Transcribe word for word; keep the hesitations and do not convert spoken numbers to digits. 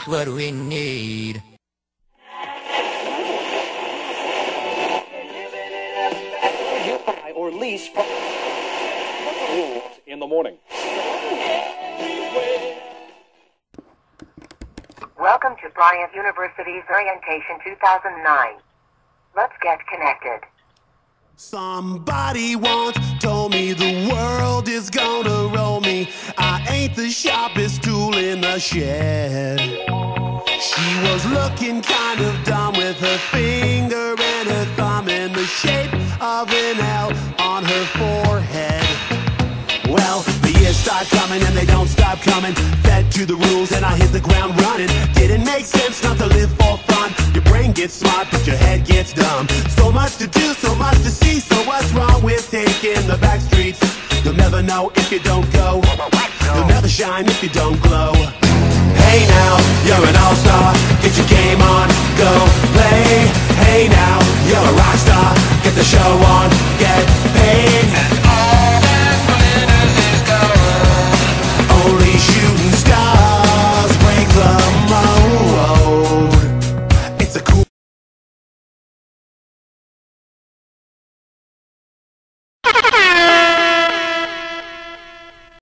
what we need. Or lease in the morning. Welcome to Bryant University's Orientation two thousand nine. Let's get connected. Somebody once told me the world is gonna roll me. I ain't the sharpest tool in the shed. She was looking kind of dumb with her finger and her thumb in the shape of an L on her forehead. Well, the years start coming and they don't stop coming. Fed to the rules and I hit the ground running. Didn't make sense not to live for fun. Your brain gets smart but your head gets dumb. So much to do, so much to see. So what's wrong with taking the back streets? You'll never know if you don't go. You'll never shine if you don't glow. Hey now, you're an all-star. Get your game on, go play. Hey now, you're a rock star. Get the show on, get